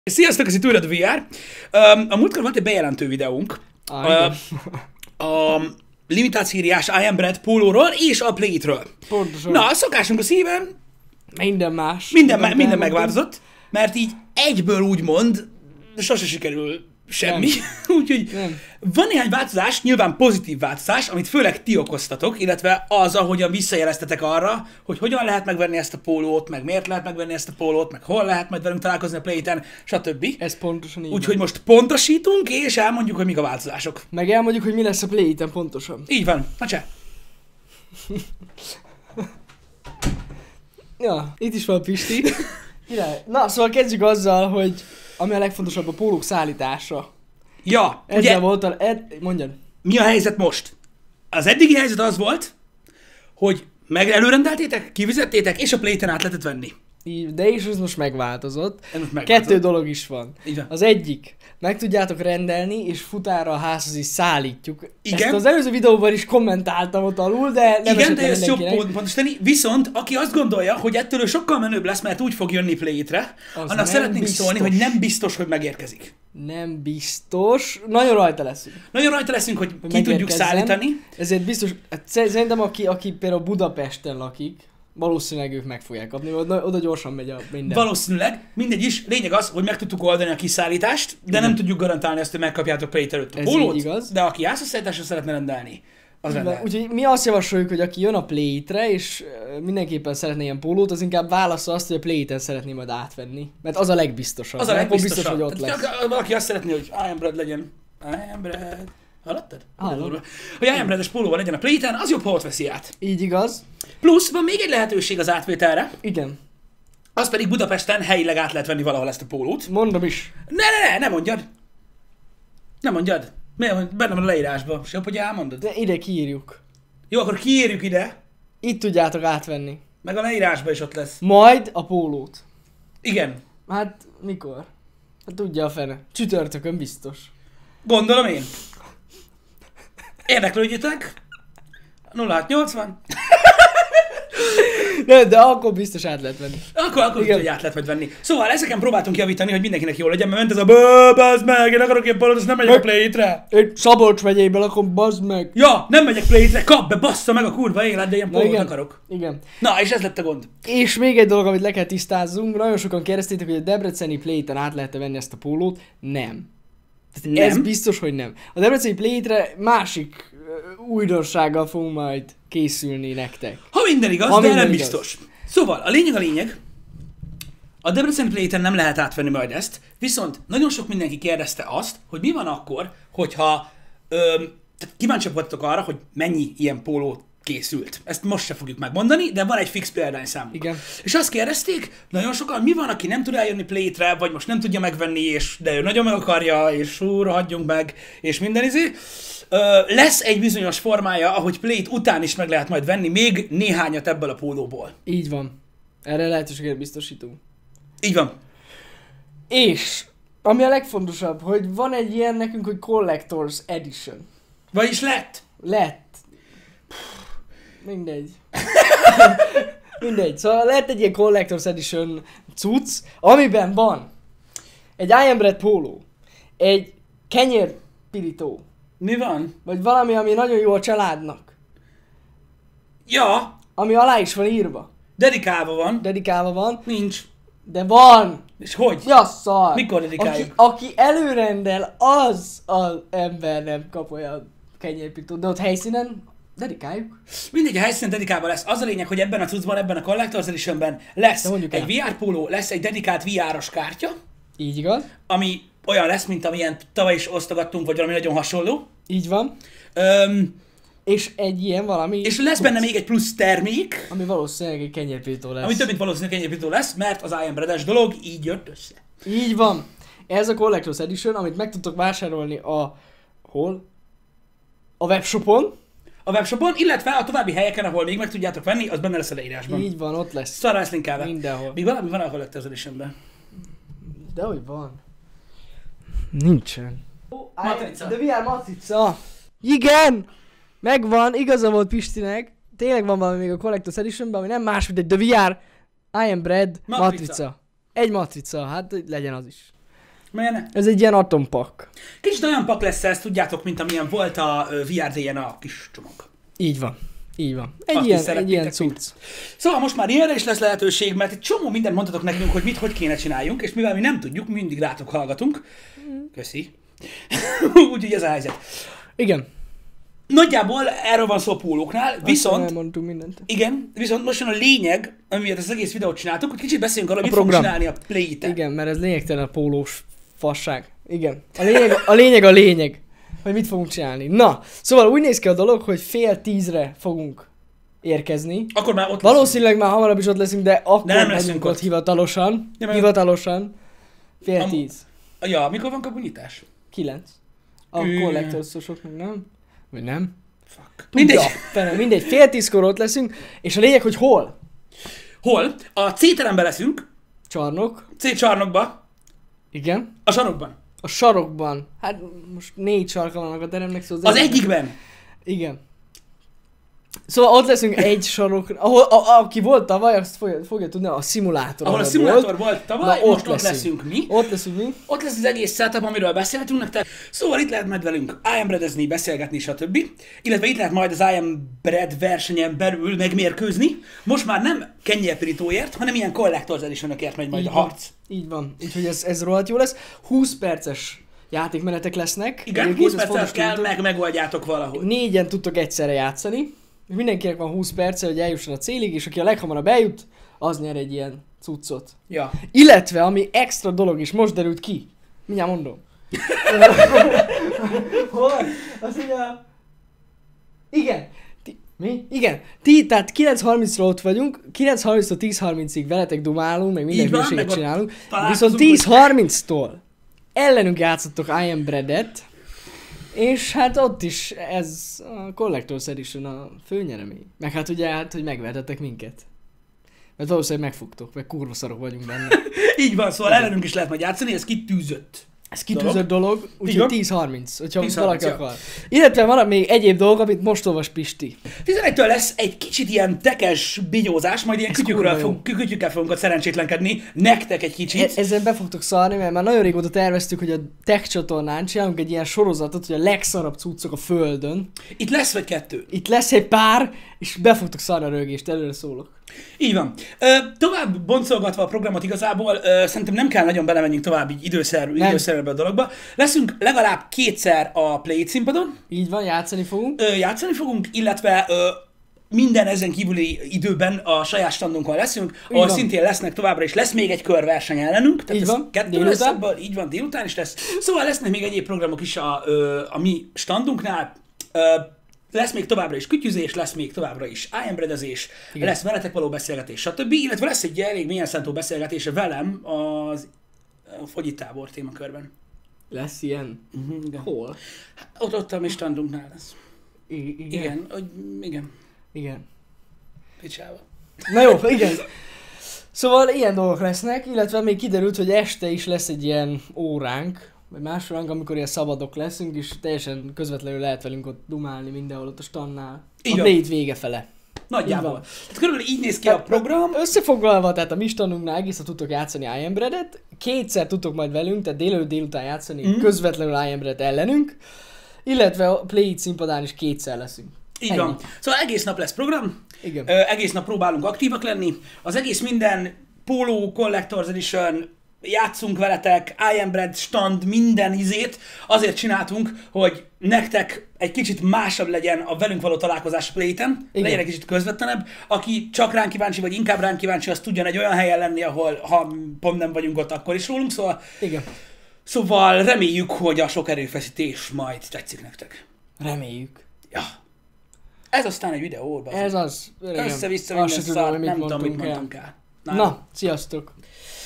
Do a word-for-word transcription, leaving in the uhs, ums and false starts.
Sziasztok, ez itt újra a vé er. Um, a múltkor volt egy bejelentő videónk. Ah, uh, a limitációs I Am Bread pólóról és a Play-ről. Pontosan. Na, a szokásunk a szíven, Minden más. minden, me- minden megváltozott, mert így egyből úgymond sose sikerül semmi. Úgyhogy Nem. van néhány változás, nyilván pozitív változás, amit főleg ti okoztatok, illetve az, ahogyan visszajeleztetek arra, hogy hogyan lehet megvenni ezt a pólót, meg miért lehet megvenni ezt a pólót, meg hol lehet majd velünk találkozni a Play-ten, stb. Ez pontosan így Úgyhogy van. most pontosítunk, és elmondjuk, hogy mik a változások. Meg elmondjuk, hogy mi lesz a Play-ten pontosan. Így van. Na cseh. Ja, itt is van Pisti. Király. Na, szóval kezdjük azzal, hogy ami a legfontosabb, a pólók szállítása. Ja, Ezzel ugye, volt a... Ed... Mondjad. mi a helyzet most? Az eddigi helyzet az volt, hogy meg előrendeltétek, kifizettétek, és a Play-ten át lehetett venni. Így, de is ez most megváltozott. Ez most megváltozott. Kettő dolog is van. Így van. Az egyik, meg tudjátok rendelni, és futára a házhoz is szállítjuk. Igen. Ezt az előző videóban is kommentáltam ott alul, de nem Igen, esett de le ezt jobb mindenkinek. pont, pontosítani. Viszont, aki azt gondolja, hogy ettől ő sokkal menőbb lesz, mert úgy fog jönni Play-re, Az annak nem szeretnénk biztos. szólni, hogy nem biztos, hogy megérkezik. Nem biztos. Nagyon rajta leszünk. Nagyon rajta leszünk, hogy Hogy ki tudjuk megérkezzen. szállítani. Ezért biztos, hát sze- szerintem aki, aki például Budapesten lakik, valószínűleg ők meg fogják kapni, oda, oda gyorsan megy a minden. Valószínűleg, mindegy is, lényeg az, hogy meg tudtuk oldani a kiszállítást, de nem tudjuk garantálni azt, hogy megkapjátok Play-t előtt a Ez pólót, így igaz. de aki ászaszálításra szeretne rendelni, az Így van. rendel. Úgyhogy mi azt javasoljuk, hogy aki jön a Play-re, és ö, mindenképpen szeretné ilyen pólót, az inkább válassza azt, hogy a Play-en szeretné majd átvenni. Mert az a legbiztosabb. Az a Mert akkor legbiztosabb. biztos, hogy ott Tehát, lesz. ha valaki azt szeretné, hogy I Am Bread legyen. I Am Bread. Hallottad? Hallom. Hogy I Am Bread-es pólóval legyen a Play-ten, az jobb, ha ott veszi át. Így igaz? Plusz van még egy lehetőség az átvételre, Igen. az pedig Budapesten helyileg át lehet venni valahol ezt a pólót. Mondom is. Ne, ne, ne, ne mondjad. Nem mondjad. Miért? Benne van a leírásban. Se jobb, hogy elmondod. De ide kiírjuk. Jó, akkor kiírjuk ide, Itt tudjátok átvenni. meg a leírásban is ott lesz. Majd a pólót. Igen. Hát mikor? Hát tudja a fene. Csütörtökön biztos. Gondolom én. Érdeklődjetek. nulla hat nyolcvan. De, de akkor biztos át lehet venni. Akkor, akkor Igen. hogy át lehet majd venni. Szóval ezeken próbáltunk javítani, hogy mindenkinek jól legyen, mert ment ez a bő, bazd meg, én akarok ilyen palot, azt nem megyek a Play-re. Én Szabolcs megyében lakom, bazd meg. Ja, nem megyek Play-re, kap be, bassza meg a kurva élet, de ilyen Na polót igen. akarok. Igen. Na, és ez lett a gond. És még egy dolog, amit le kell tisztázzunk. Nagyon sokan kérdeztétek, hogy a debreceni Play-ten át lehet venni ezt a pólót. Nem. Tehát Nem? Ez biztos, hogy nem. A debreceni Play-re másik ö, újdonsággal fogunk majd készülni nektek. Ha minden igaz, Ha de minden nem igaz. biztos. Szóval, a lényeg a lényeg, a Debrecen Play-ten nem lehet átvenni majd ezt, viszont nagyon sok mindenki kérdezte azt, hogy mi van akkor, hogyha öm, tehát kíváncsiak voltatok arra, hogy mennyi ilyen póló készült. Ezt most se fogjuk megmondani, de van egy fix példányszámunk. Igen. És azt kérdezték, nagyon sokan, mi van, aki nem tud eljönni Play-re, vagy most nem tudja megvenni, és de ő nagyon meg akarja, és hú, rohadjunk meg, és minden izé. Ö, lesz egy bizonyos formája, ahogy Play-t után is meg lehet majd venni, még néhányat ebből a pólóból. Így van. Erre lehetőséget biztosítunk. Így van. És ami a legfontosabb, hogy van egy ilyen nekünk, hogy Collector's Edition. Vagyis lett. Lett. Mindegy. Mindegy. Szóval lett egy ilyen Collector's Edition cucc, amiben van egy I Am Bread póló, egy kenyérpirító, Mi van? vagy valami, ami nagyon jó a családnak, Ja, ami alá is van írva, dedikálva van. dedikálva van, Nincs. de van. És hogy? Ja, szar. Mikor dedikáljuk? Aki, aki előrendel, az az ember nem kap olyan kenyérpirítót, de ott helyszínen dedikáljuk. Mindegy, a helyszínen dedikálva lesz. Az a lényeg, hogy ebben a cuccban, ebben a Collector's Editionben lesz De mondjuk egy el. vé er póló, lesz egy dedikált vé er-os kártya, Így igaz? ami olyan lesz, mint amilyen tavaly is osztogattunk, vagy valami nagyon hasonló. Így van. Öm, És egy ilyen valami... és lesz benne még egy plusz termék, Ami valószínűleg egy kenyérpirító lesz. ami több mint valószínűleg kenyérpirító lesz, mert az I Am Bread-es dolog így jött össze. Így van. Ez a Collector's Edition, amit meg tudtok vásárolni a... Hol? A webshopon. A webshopon, illetve a további helyeken, ahol még meg tudjátok venni, az benne lesz a leírásban. Így van, ott lesz. Szarra lesz linkelve. Mindenhol. Még valami van a Collector's Editionben. De hogy van? Nincsen. Matrica. De vé er matrica. Igen! Megvan, igaza volt Pistinek. Tényleg van valami még a Collector's Editionben, ami nem más, mint egy The vé er I Am Bread Matrica. matrica. Egy matrica, hát legyen az is. Milyen? Ez egy ilyen atompak. Kicsit olyan pak lesz ez, tudjátok, mint amilyen volt a ö, vé er dé en a kis csomag. Így van. Így van. Egy Azt is ilyen, egy szeretnétek ilyen mind. cucc. Szóval most már ilyenre is lesz lehetőség, mert egy csomó mindent mondhatok nekünk, hogy mit, hogy kéne csináljunk, és mivel mi nem tudjuk, mindig rátok hallgatunk. Köszi. Úgyhogy ez a helyzet. Igen. Nagyjából erről van szó a pólóknál, viszont... Elmondtunk mindent. Igen, viszont most jön a lényeg, amiért ezt az egész videót csináltuk, hogy kicsit beszéljünk arról, hogy A mit fogunk program. csinálni a Play-ten. Igen, mert ez lényegtelen a pólós fasság. Igen. A lényeg a, lényeg, a lényeg, hogy mit fogunk csinálni. Na, szóval úgy néz ki a dolog, hogy fél tízre fogunk érkezni. Akkor már ott Valószínűleg már hamarabb is ott leszünk, de akkor De nem megyünk leszünk ott ott. hivatalosan. Ja, mert- Hivatalosan. Fél Am- tíz. leszünk. Ja, mikor van kapunyítás? Kilenc. A Ű. kollektorszosok meg nem? Vagy nem? Fuck. Tudja. Mindegy. Mindegy. Mindegy. Fél tízkor ott leszünk, és a lényeg, hogy hol? Hol? A C-teremben leszünk, Csarnok. C-csarnokba, Igen. a sarokban. A sarokban. Hát most négy sarka vannak a teremnek, szóval Az egyikben. Igen. Szóval ott leszünk egy sarok, ahol a, a, aki volt tavaly, azt fogja, fogja tudni, a szimulátor. Ahol a alatt szimulátor volt. volt tavaly, Na, most ott leszünk mi. Ott leszünk mi. Ott lesz az egész setup, amiről beszéltünk nektek. Szóval itt lehet majd velünk I Am Bread-ezni, beszélgetni, stb. Illetve itt lehet majd az I Am Bread versenyen belül megmérkőzni. Most már nem kenyérpirítóért, hanem ilyen Collector's Edition-ökért megy majd Így a van. harc. Így van. Úgyhogy ez, ez rohadt jó lesz. húsz perces játékmenetek lesznek. Igen, Egyébként húsz ez percet fontos kell, tudni. meg megoldjátok valahogy. Négyen tudtok egyszerre játszani. Mindenkinek van húsz perce, hogy eljusson a célig, és aki a leghamarabb eljut, az nyer egy ilyen cuccot. Ja. Illetve, ami extra dolog is, most derült ki. Mindjárt mondom. Hol? Azt mondja... Igen. Ti... Mi? Igen. Ti, tehát kilenc harmincra ott vagyunk, kilenc harminctól tíz harmincig veletek dumálunk, meg minden Így van, hülyeséget meg ott csinálunk. találkozunk, Viszont tíz harminctól ellenünk játszottok I Am Bread-et, és hát ott is ez a Collector's Edition a főnyeremény. Meg hát ugye hát, hogy megvertetek minket. Mert valószínűleg megfogtok, meg kurva szarok vagyunk benne. Így van, szóval ellenünk is lehet majd játszani, ez kitűzött. Ez kitűzött dolog, Így úgyhogy van. tíz harminc, hogyha tíz valaki harminc, ja. akar. Illetve van még egyéb dolog, amit most olvas Pisti. tizenegytől lesz egy kicsit ilyen tekes bigyózás, majd ilyen Ez kütyükről kurva jó. fog, kütyükkel fogunk ott szerencsétlenkedni, nektek egy kicsit. E- ezzel be fogtok szarni, mert már nagyon régóta terveztük, hogy a Tech csatornán csinálunk egy ilyen sorozatot, hogy a legszarabb cuccok a földön. Itt lesz vagy kettő. Itt lesz egy pár, és be fogtok szarni a rögést, előre szólok. Így van. Ö, tovább boncolgatva a programot igazából, ö, szerintem nem kell nagyon belemenjünk tovább így időszerű, Nem. időszerűbb a dologba. Leszünk legalább kétszer a Play színpadon, Így van, játszani fogunk. ö, játszani fogunk, illetve ö, minden ezen kívüli időben a saját standunkon leszünk, ahol van. szintén lesznek továbbra is, lesz még egy körverseny ellenünk, tehát Így ez van, kettő délután. lesz ebből, így van, délután is lesz. Szóval lesznek még egyéb programok is a, ö, a mi standunknál, ö, lesz még továbbra is kütyüzés, lesz még továbbra is I Am Bread-ezés, Igen. lesz veletek való beszélgetés, stb. Illetve lesz egy elég mélyen szántó beszélgetése velem az a fogyitábor témakörben. Lesz ilyen? Uh-huh, igen. Hol? Ott, ott a mi standunknál lesz. I- igen. Igen, hogy, igen, Igen. picsába. Na jó, igen. Szóval ilyen dolgok lesznek, illetve még kiderült, hogy este is lesz egy ilyen óránk, vagy más óránk, amikor ilyen szabadok leszünk, és teljesen közvetlenül lehet velünk ott dumálni mindenhol ott a stannál. Így A van. Blade vége fele. Így Nagyjából. van. Tehát körülbelül így néz ki a program. Összefoglalva, tehát a mi standunknál egészen tudtok játszani I Am Bread-et, kétszer tudtok majd velünk, tehát délelőtt délután játszani Mhm. közvetlenül I Am Bread ellenünk, illetve a Play színpadán is kétszer leszünk. Így Ennyi. van. Szóval egész nap lesz program, Igen. ö, egész nap próbálunk aktívak lenni. Az egész minden póló, Collector's Edition, játszunk veletek, I Am Bread, stand, minden izét azért csináltunk, hogy nektek egy kicsit másabb legyen a velünk való találkozás a Play-ten, Igen. legyen egy kicsit közvetlenebb. Aki csak ránk kíváncsi, vagy inkább ránk kíváncsi, az tudjon egy olyan helyen lenni, ahol ha pont nem vagyunk ott, akkor is rólunk. Szóval, Igen. szóval reméljük, hogy a sok erőfeszítés majd tetszik nektek. Reméljük. Ja. Ez aztán egy videó, bazd. Ez az. öregem. Össze-vissza Azt minden se tudom, szar, hogy mit nem tudom, mit mondtunk el. mondtunk el. Na, sziasztok!